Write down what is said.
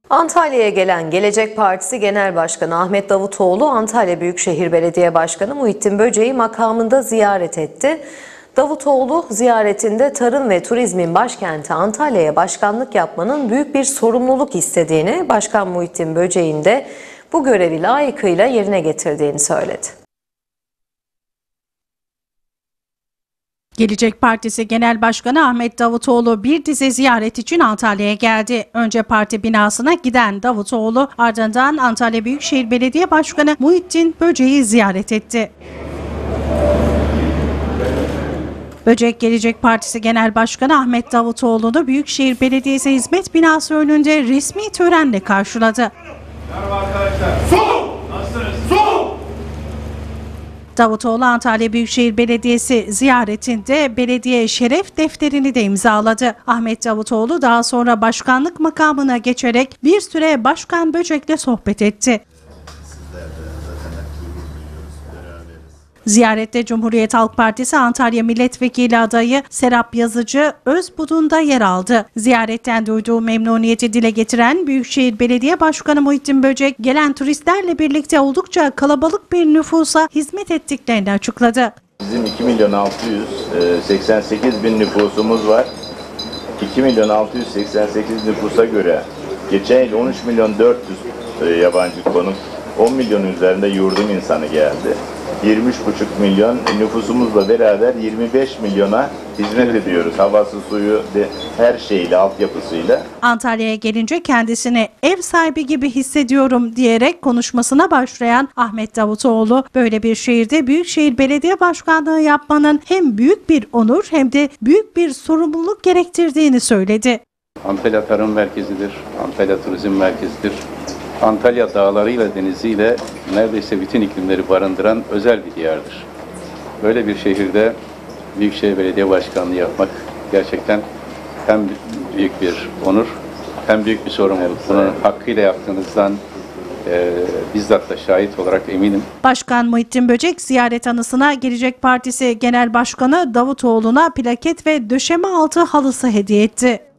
Antalya'ya gelen Gelecek Partisi Genel Başkanı Ahmet Davutoğlu, Antalya Büyükşehir Belediye Başkanı Muhittin Böceği makamında ziyaret etti. Davutoğlu ziyaretinde tarım ve turizmin başkenti Antalya'ya başkanlık yapmanın büyük bir sorumluluk istediğini, Başkan Muhittin Böceği'nin de bu görevi layıkıyla yerine getirdiğini söyledi. Gelecek Partisi Genel Başkanı Ahmet Davutoğlu bir dizi ziyaret için Antalya'ya geldi. Önce parti binasına giden Davutoğlu, ardından Antalya Büyükşehir Belediye Başkanı Muhittin Böceği ziyaret etti. Böcek, Gelecek Partisi Genel Başkanı Ahmet Davutoğlu'nu Büyükşehir Belediyesi Hizmet Binası önünde resmi törenle karşıladı. Merhaba arkadaşlar. Sol! Nasılsınız? Sol! Davutoğlu Antalya Büyükşehir Belediyesi ziyaretinde belediye şeref defterini de imzaladı. Ahmet Davutoğlu daha sonra başkanlık makamına geçerek bir süre Başkan Böcek'le sohbet etti. Ziyarette Cumhuriyet Halk Partisi Antalya Milletvekili adayı Serap Yazıcı Özbudun da yer aldı. Ziyaretten duyduğu memnuniyeti dile getiren Büyükşehir Belediye Başkanı Muhittin Böcek, gelen turistlerle birlikte oldukça kalabalık bir nüfusa hizmet ettiklerini açıkladı. Bizim 2.688.000 nüfusumuz var. 2.688 nüfusa göre geçen yıl 13.400.000 yabancı konuk, 10 milyonun üzerinde yurdum insanı geldi. 23,5 milyon nüfusumuzla beraber 25 milyona hizmet ediyoruz. Havası, suyu, her şeyle, altyapısıyla. Antalya'ya gelince kendisini ev sahibi gibi hissediyorum diyerek konuşmasına başlayan Ahmet Davutoğlu, böyle bir şehirde Büyükşehir Belediye Başkanlığı yapmanın hem büyük bir onur hem de büyük bir sorumluluk gerektirdiğini söyledi. Antalya tarım merkezidir, Antalya turizm merkezidir. Antalya dağlarıyla, deniziyle neredeyse bütün iklimleri barındıran özel bir diyardır. Böyle bir şehirde Büyükşehir Belediye Başkanlığı yapmak gerçekten hem büyük bir onur hem büyük bir sorumluluk. Bunu hakkıyla yaptığınızdan bizzat da şahit olarak eminim. Başkan Muhittin Böcek ziyaret anısına Gelecek Partisi Genel Başkanı Davutoğlu'na plaket ve döşeme altı halısı hediye etti.